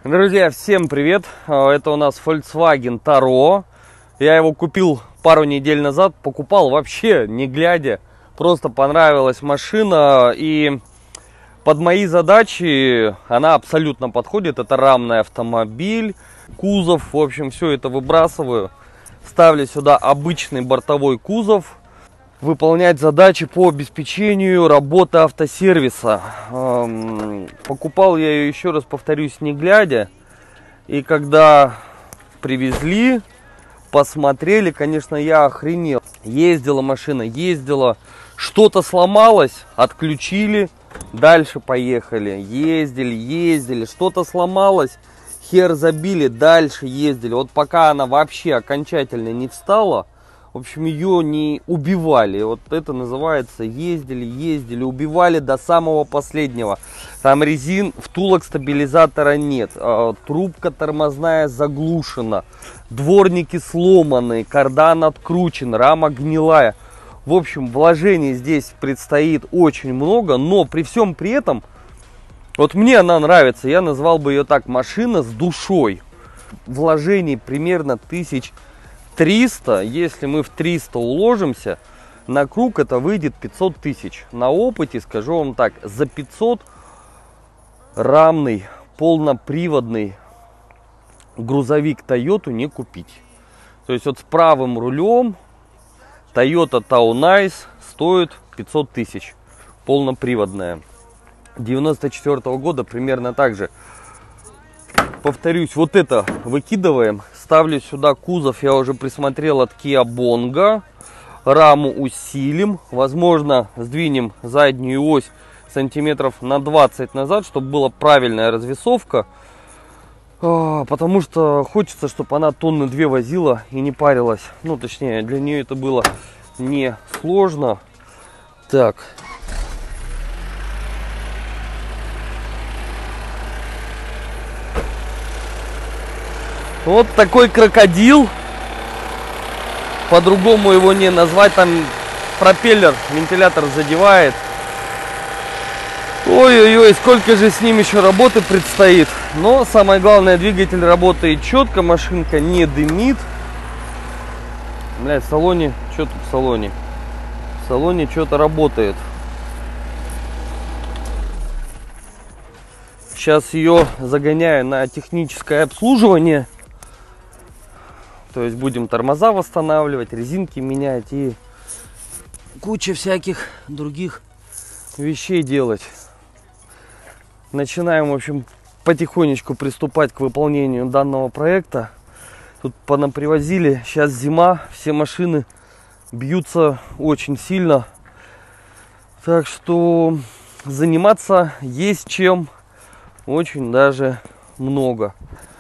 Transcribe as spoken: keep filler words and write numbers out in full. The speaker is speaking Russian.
Друзья, всем привет! Это у нас Volkswagen Tauro. Я его купил пару недель назад, покупал вообще не глядя. Просто понравилась машина, и под мои задачи она абсолютно подходит. Это рамный автомобиль, кузов, в общем, все это выбрасываю. Ставлю сюда обычный бортовой кузов. Выполнять задачи по обеспечению работы автосервиса. Покупал я ее, еще раз повторюсь, не глядя. И когда привезли, посмотрели, конечно, я охренел. Ездила машина, ездила, что-то сломалось, отключили, дальше поехали. Ездили, ездили, что-то сломалось, хер забили, дальше ездили. Вот пока она вообще окончательно не встала, в общем, ее не убивали. Вот это называется ездили, ездили, убивали до самого последнего. Там резин, втулок стабилизатора нет. Трубка тормозная заглушена. Дворники сломаны, кардан откручен, рама гнилая. В общем, вложений здесь предстоит очень много. Но при всем при этом, вот мне она нравится. Я назвал бы ее так: машина с душой. Вложений примерно тысяч триста, если мы в триста уложимся, на круг это выйдет пятьсот тысяч. На опыте, скажу вам так, за пятьсот рамный, полноприводный грузовик Toyota не купить. То есть вот с правым рулем Toyota Taunais стоит пятьсот тысяч, полноприводная. девяносто четвёртого года примерно так же. Повторюсь, вот это выкидываем, ставлю сюда кузов, я уже присмотрел от Kia Bongo, раму усилим, возможно, сдвинем заднюю ось сантиметров на двадцать назад, чтобы была правильная развесовка, потому что хочется, чтобы она тонны две возила и не парилась, ну, точнее, для нее это было не сложно. Так. Вот такой крокодил, по-другому его не назвать, там пропеллер, вентилятор задевает. Ой-ой-ой, сколько же с ним еще работы предстоит. Но самое главное, двигатель работает четко, машинка не дымит. Блядь, в салоне, что тут в салоне? В салоне что-то работает. Сейчас ее загоняю на техническое обслуживание. То есть будем тормоза восстанавливать, резинки менять и куча всяких других вещей делать. Начинаем, в общем, потихонечку приступать к выполнению данного проекта. Тут понапривозили, сейчас зима, все машины бьются очень сильно. Так что заниматься есть чем, очень даже много.